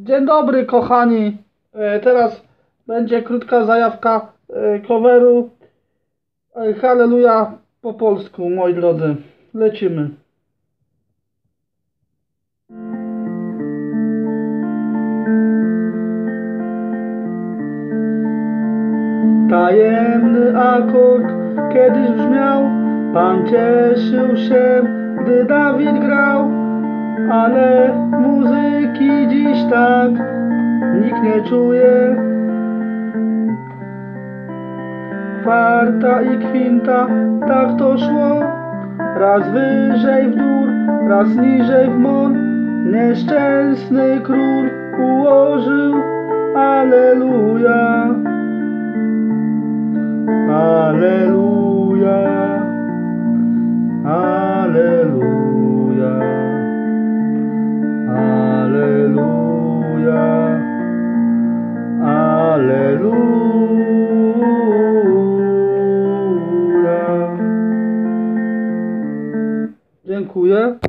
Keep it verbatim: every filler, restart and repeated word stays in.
Dzień dobry, kochani. E, Teraz będzie krótka zajawka e, coveru e, Halleluja po polsku, moi drodzy. Lecimy. Tajemny akord kiedyś brzmiał, Pan cieszył się, gdy Dawid grał, ale muzyki dziś tak nikt nie czuje. Kwarta i kwinta, tak to szło, raz wyżej w dur, raz niżej w mol. Nieszczęsny król ułożył Alleluja, Alleluja, Alleluja, Alleluja, Alleluja. Dziękuję.